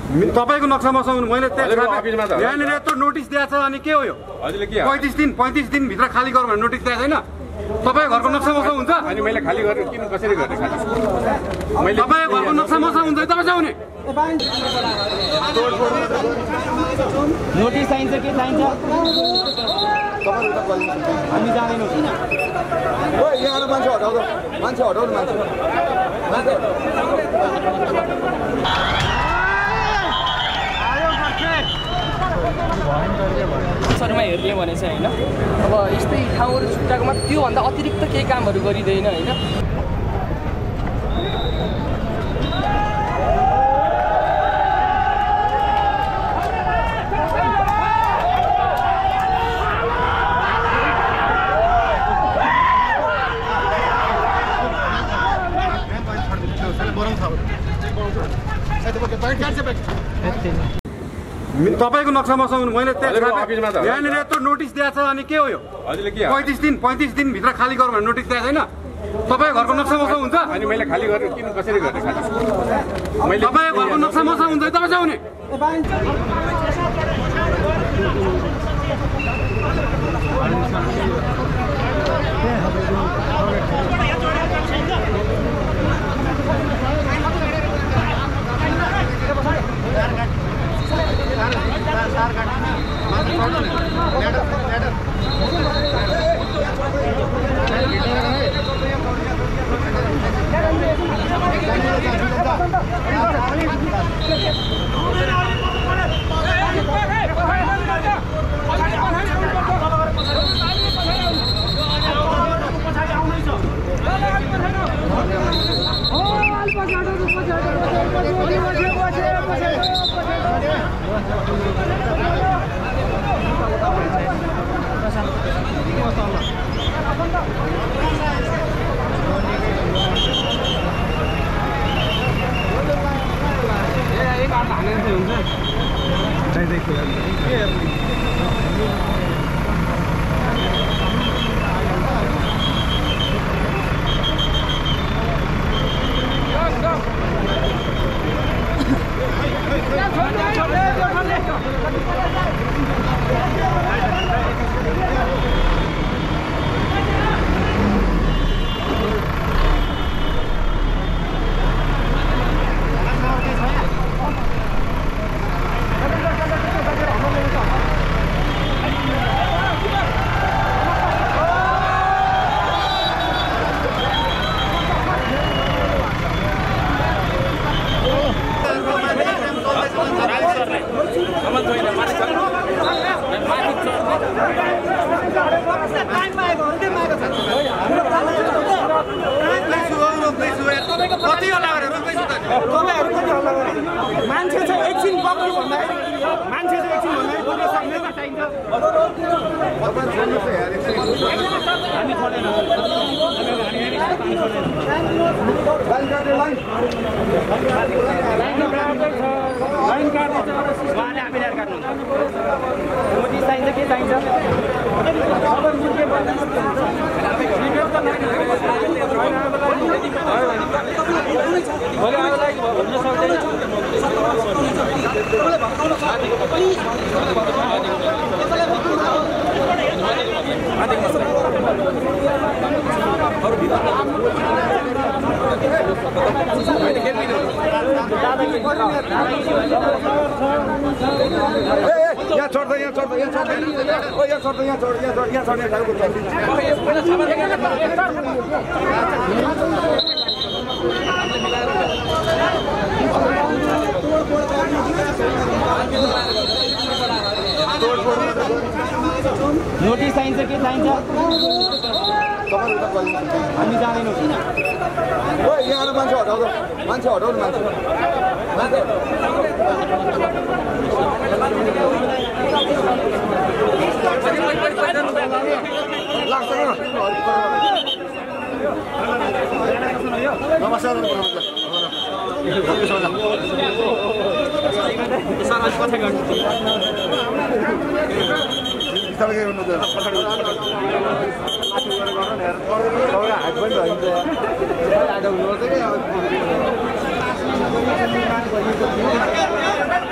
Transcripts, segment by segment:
तपाईको नक्सा मसाउनु मैले यहाँनिर यत्रो नोटिस दिएको छ अनि के हो यो 35 दिन भित्र खाली गर भनेर नोटिस दिएको छैन तपाईको घरको नक्सा मसा हुन्छ अनि मैले खाली गरेर किन कसरी गर्ने खाली मैले तपाईको घरको नक्सा मसा हुन्छ तपाईँ जाउने नोटिस चाहिन्छ के चाहिन्छ हामी जाँदैनौँ किन ओइ यहाँ मान्छे हटाउनु मान्छे सरमा हेर्ने भने चाहिँ हैन अब यस्तै ठाउँहरु छुट्टाकोमा त्योभन्दा अतिरिक्त केही कामहरु गरिदैन हैन तपाईको नक्सा मसाउनु मैले यहाँनिर यत्रो नोटिस दिएको छ अनि के हो यो 35 दिन भित्र खाली गर भनेर नोटिस दिएको छैन तपाईको घरको नक्सा मसा हुन्छ अनि मैले खाली गरेर किन कसरी गर्ने खाली मैले तपाईको घरको नक्सा मसा हुन्छ तपाईँ जाउने मान्छे चाहिँ एकछिन पक्रियो भन्दाखेरि मान्छे चाहिँ एकछिन भन्दाखेरि बोल्न सक्ने त चाहिन्छ हामी खोलेन लाइन काट्नु उहाँले हामीलाई काट्नुहुन्छ नोटिस चाहिन्छ के चाहिन्छ यहाँ छोड्दा नोटिस चाहिन्छ के चाहिन्छ हामी जाँदैनौँ किन ओइ यहाँ मान्छे हटाउनु नमस्कार हात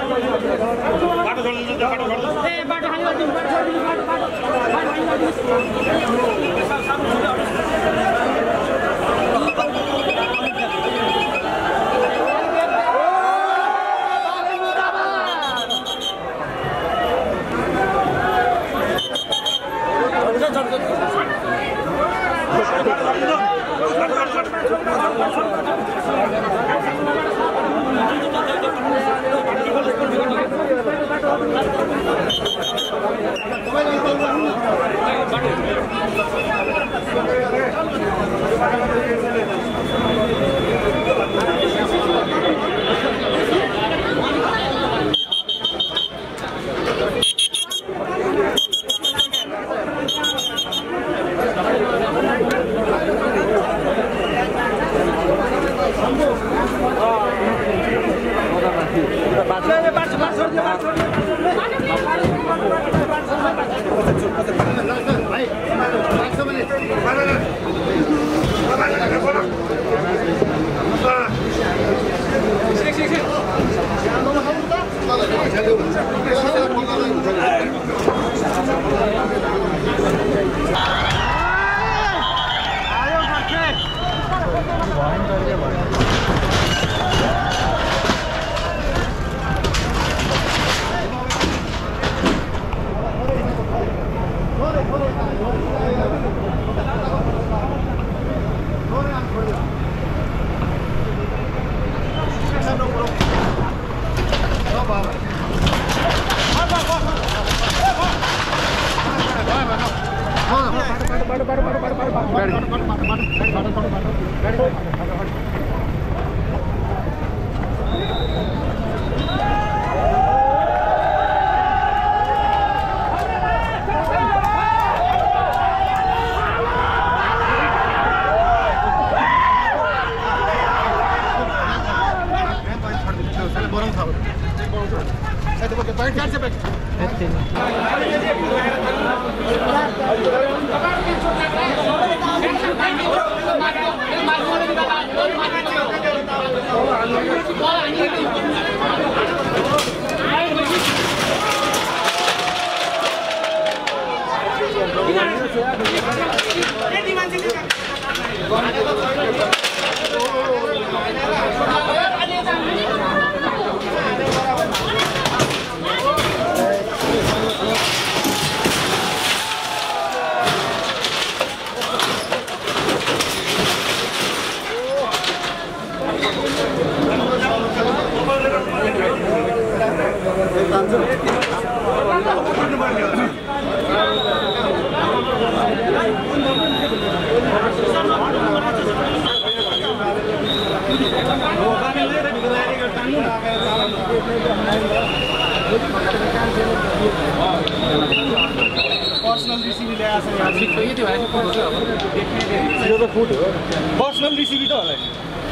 पर्सनल रिसिभी त होला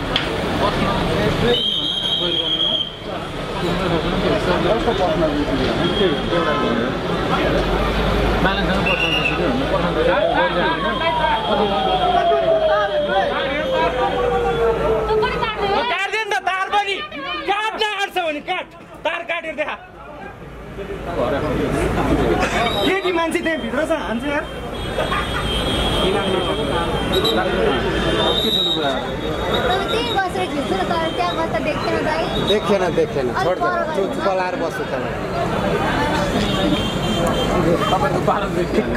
केटी मान्छे त्यहाँ भित्र छ हान्छ यार देखेन छोड चुप लाएर बस्छु तपाईँको पारो ठिक्क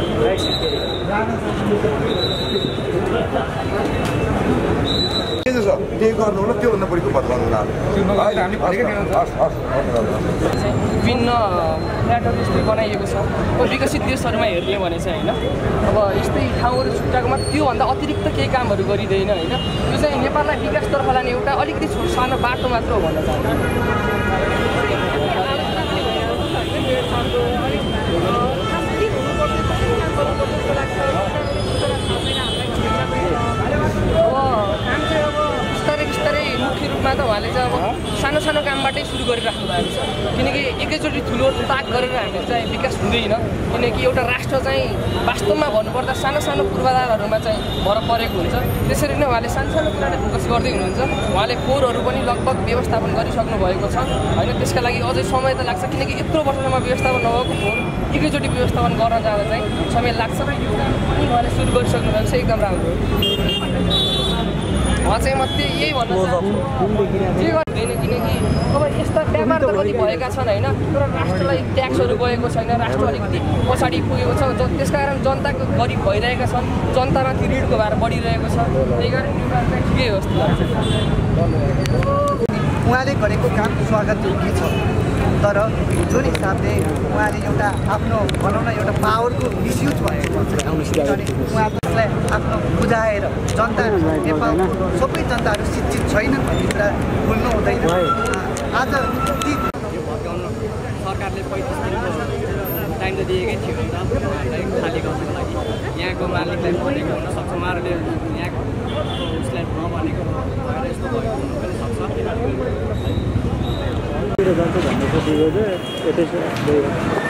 के छ केही गर्नु होला त्योभन्दा बढीको बदलाउनु होला विभिन्न फ्ल्याटहरू यस्तै बनाइएको छ। अब विकसित देशहरूमा हेर्ने भने चाहिँ होइन अब यस्तै ठाउँहरू छुट्याएकोमा त्योभन्दा अतिरिक्त केही कामहरू गरिँदैन होइन। यो चाहिँ नेपाललाई विकासतर्फ लाने एउटा अलिकति सानो बाटो मात्र हो भन्न चाहन्छु। बिस्तारै मुख्य रूपमा त उहाँले चाहिँ अब सानो सानो कामबाटै सुरु गरिराख्नु भएको छ। किनकि एकैचोटि ठुलो ताक गरेर हामीले चाहिँ विकास हुँदैन। किनकि एउटा राष्ट्र चाहिँ वास्तवमा भन्नुपर्दा सानो सानो पूर्वाधारहरूमा चाहिँ भर परेको हुन्छ। त्यसरी नै उहाँले सानो सानो कुराले फोकस गर्दै हुनुहुन्छ। उहाँले फोहोरहरू पनि लगभग व्यवस्थापन गरिसक्नु भएको छ होइन। त्यसका लागि अझै समय त लाग्छ किनकि यत्रो वर्षसम्म व्यवस्थापन नभएको फोहोर एकैचोटि व्यवस्थापन गर्न जाँदा चाहिँ समय लाग्छ र यो काम पनि उहाँले सुरु गरिसक्नु भएको छ। एकदम राम्रो हो। उहाँ चाहिँ म यही भन्न चाहन्छु के गर्दैन किनकि अब यस्ता व्यापार त कति भएका छन् होइन तर राष्ट्रलाई ट्याक्सहरू गएको छैन। राष्ट्र अलिकति पछाडि पुगेको छ। त्यसकारण जनताको गरिब भइरहेका छन्। जनतामाथि ऋणको भार बढिरहेको छ। त्यही कारण यो काम चाहिँ ठिकै हो जस्तो लाग्छ। उहाँले गरेको काम स्वागतयोग्य छ तर जुन हिसाबले उहाँले एउटा आफ्नो भनौँ न एउटा पावरको मिसयुज भएको उहाँलाई आफ्नो बुझाएर जनता नेपालको सबै जनताहरू शिक्षित छैनन् भन्ने कुरा भुल्नु हुँदैन। आज सरकारले 35 दिनको टाइम त दिएकै थियो नि त हामीलाई खाली गर्नको लागि। यहाँको मालिकलाई भनेको हुनसक्छ उहाँहरूले यहाँको उसलाई नभनेको भएर यस्तो भएको हुनु पनि सक्छ।